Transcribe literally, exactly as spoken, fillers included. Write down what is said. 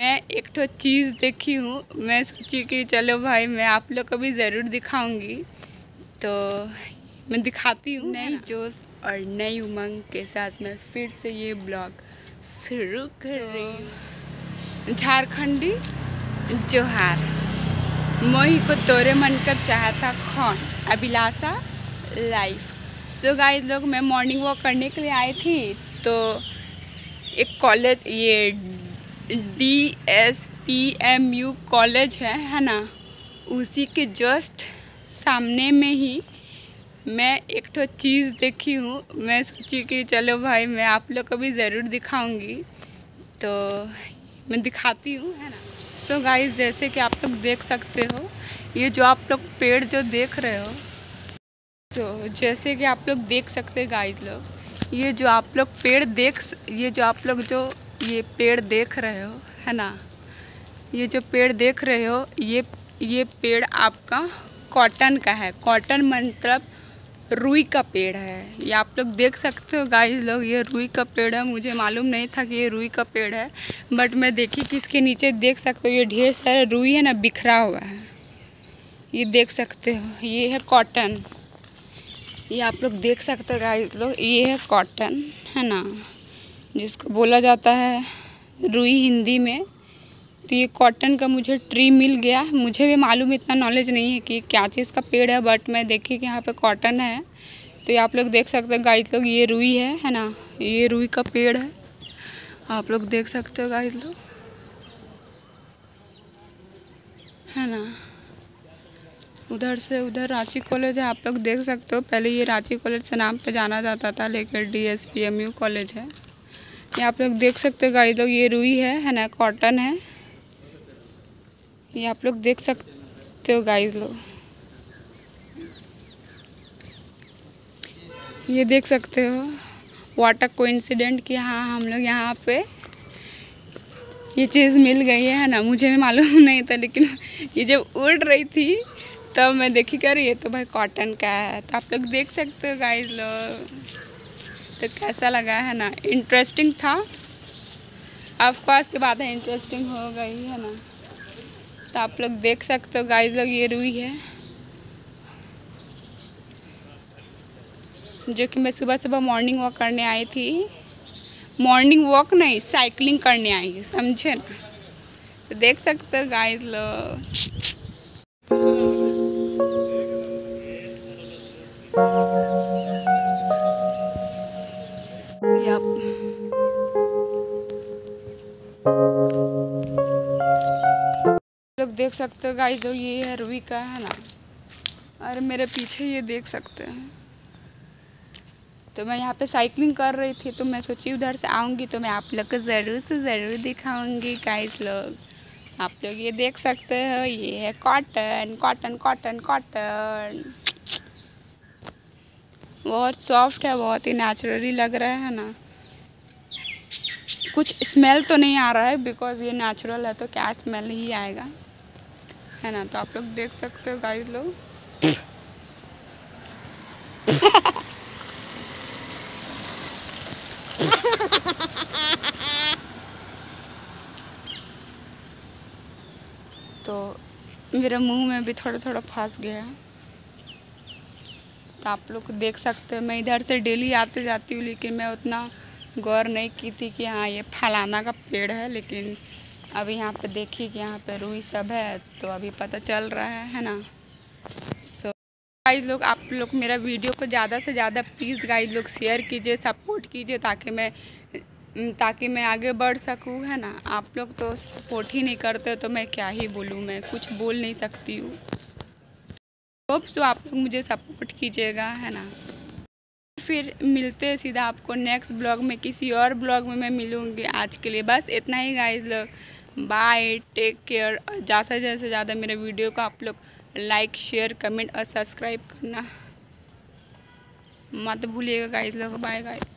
मैं एक तो चीज़ देखी हूँ, मैं सोची कि चलो भाई मैं आप लोग को भी ज़रूर दिखाऊंगी। तो मैं दिखाती हूँ। नई जोश और नई उमंग के साथ मैं फिर से ये ब्लॉग शुरू कर रही हूँ। झारखंडी जोहार, मोही को तोरे मन कर चाहता कौन, अभिलाषा लाइफ। सो गाइस लोग, मैं मॉर्निंग वॉक करने के लिए आई थी। तो एक कॉलेज, ये D S P M U college है है ना, उसी के जस्ट सामने में ही मैं एक तो चीज़ देखी हूँ। मैं सोची कि चलो भाई मैं आप लोग को भी ज़रूर दिखाऊंगी। तो मैं दिखाती हूँ, है ना। सो so गाइस, जैसे कि आप लोग देख सकते हो, ये जो आप लोग पेड़ जो देख रहे हो, सो so, जैसे कि आप लोग देख सकते हैं गाइस लोग, ये जो आप लोग पेड़ देख ये जो आप लोग जो ये पेड़ देख रहे हो, है ना, ये जो पेड़ देख रहे हो, ये ये पेड़ आपका कॉटन का है। कॉटन मतलब रुई का पेड़ है। ये आप लोग देख सकते हो गाइस लोग, ये रुई का पेड़ है। मुझे मालूम नहीं था कि ये रुई का पेड़ है, बट मैं देखी कि इसके नीचे देख सकते हो ये ढेर सारा रुई है ना, बिखरा हुआ है। ये देख सकते हो, ये है कॉटन। ये आप लोग देख सकते हो गाइस लोग, ये है कॉटन, है ना, जिसको बोला जाता है रुई हिंदी में। तो ये कॉटन का मुझे ट्री मिल गया। मुझे भी मालूम इतना नॉलेज नहीं है कि क्या चीज़ का पेड़ है, बट मैं देखी कि यहाँ पे कॉटन है। तो ये आप लोग देख सकते हो गाइस लोग, ये रुई है है ना, ये रुई का पेड़ है। आप लोग देख सकते हो गाइस लोग, है ना। उधर से उधर रांची कॉलेज है, आप लोग देख सकते हो। पहले ये रांची कॉलेज से नाम पे जाना जाता था, लेकिन D S P M U college है। ये आप लोग देख सकते हो गाइस लोग, ये रुई है है ना, कॉटन है। ये आप लोग देख सकते हो गाइस लोग, ये देख सकते हो। व्हाट अ कोइंसिडेंट कि हाँ हम लोग यहाँ पे ये चीज़ मिल गई है, है ना। मुझे भी मालूम नहीं था, लेकिन ये जब उड़ रही थी तब तो मैं देखी कर, ये तो भाई कॉटन का है। तो आप लोग देख सकते हो गाइस लोग। तो कैसा लगा, है ना, इंटरेस्टिंग था। ऑफ कोर्स की बात है, इंटरेस्टिंग हो गई, है ना। तो आप लोग देख सकते हो गाइस लोग, ये रुई है जो कि मैं सुबह सुबह मॉर्निंग वॉक करने आई थी। मॉर्निंग वॉक नहीं, साइकिलिंग करने आई हूँ, समझे ना। तो देख सकते हो गाइस लोग। आप लोग देख सकते हो गाइस लोग, ये है रुई का, है ना। और मेरे पीछे ये देख सकते हैं। तो मैं यहाँ पे साइकिलिंग कर रही थी, तो मैं सोची उधर से आऊँगी तो मैं आप लोग को ज़रूर से ज़रूर दिखाऊँगी गाइस लोग। आप लोग ये देख सकते हो, ये है कॉटन कॉटन कॉटन कॉटन। बहुत सॉफ्ट है, बहुत ही नेचुरली लग रहा है ना। कुछ स्मेल तो नहीं आ रहा है, बिकॉज ये नेचुरल है, तो क्या स्मेल ही आएगा, है ना। तो आप लोग देख सकते हो गाइस लोग। तो मेरे मुंह में भी थोड़ा थोड़ा फंस गया। तो आप लोग देख सकते हो, मैं इधर से डेली आते जाती हूँ, लेकिन मैं उतना गौर नहीं की थी कि हाँ ये फलाना का पेड़ है। लेकिन अभी यहाँ पे देखिए कि यहाँ पे रुई सब है, तो अभी पता चल रहा है है ना। सो गाइस लोग, आप लोग मेरा वीडियो को ज़्यादा से ज़्यादा प्लीज़ गाइस लोग शेयर कीजिए, सपोर्ट कीजिए, ताकि मैं ताकि मैं आगे बढ़ सकूँ, है ना। आप लोग तो सपोर्ट ही नहीं करते, तो मैं क्या ही बोलूँ, मैं कुछ बोल नहीं सकती हूँ। होप सो आप लोग मुझे सपोर्ट कीजिएगा, है ना। फिर मिलते हैं सीधा आपको नेक्स्ट ब्लॉग में, किसी और ब्लॉग में मैं मिलूँगी। आज के लिए बस इतना ही गाइस लोग, बाय, टेक केयर। ज़्यादा से ज़्यादा मेरे वीडियो को आप लोग लाइक, शेयर, कमेंट और सब्सक्राइब करना मत भूलिएगा गाइस लोग। Bye guys.